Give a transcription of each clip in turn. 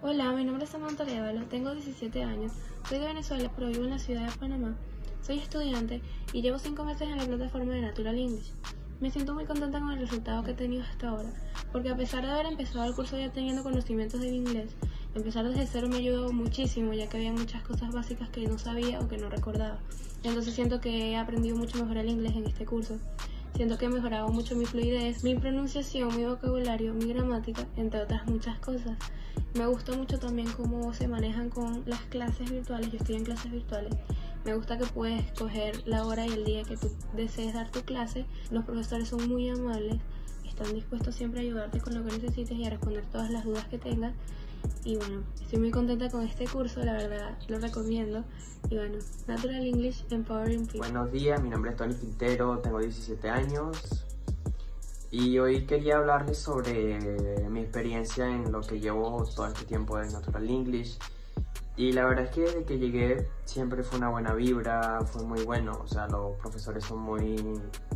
Hola, mi nombre es Samantha Arevalo, tengo 17 años, soy de Venezuela pero vivo en la ciudad de Panamá. Soy estudiante y llevo 5 meses en la plataforma de Natural English. Me siento muy contenta con el resultado que he tenido hasta ahora, porque a pesar de haber empezado el curso ya teniendo conocimientos del inglés, empezar desde cero me ayudó muchísimo, ya que había muchas cosas básicas que no sabía o que no recordaba. Entonces siento que he aprendido mucho mejor el inglés en este curso. Siento que he mejorado mucho mi fluidez, mi pronunciación, mi vocabulario, mi gramática, entre otras muchas cosas. Me gusta mucho también cómo se manejan con las clases virtuales. Yo estoy en clases virtuales. Me gusta que puedes escoger la hora y el día que tú desees dar tu clase. Los profesores son muy amables, están dispuestos siempre a ayudarte con lo que necesites y a responder todas las dudas que tengas. Y bueno, estoy muy contenta con este curso, la verdad lo recomiendo. Y bueno, Natural English Empowering People. Buenos días, mi nombre es Tony Quintero, tengo 17 años y hoy quería hablarles sobre mi experiencia en lo que llevo todo este tiempo de Natural English. Y la verdad es que desde que llegué siempre fue una buena vibra, fue muy bueno. O sea, los profesores son muy,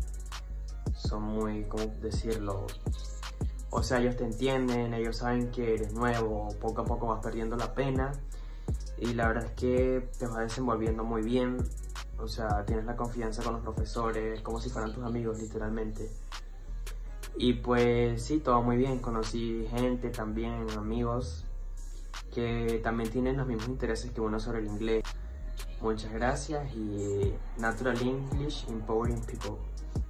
¿cómo decirlo? O sea, ellos te entienden, ellos saben que eres nuevo, poco a poco vas perdiendo la pena y la verdad es que te vas desenvolviendo muy bien. O sea, tienes la confianza con los profesores, como si fueran tus amigos literalmente. Y pues sí, todo muy bien, conocí gente también, amigos, que también tienen los mismos intereses que uno sobre el inglés. Muchas gracias y Natural English Empowering People.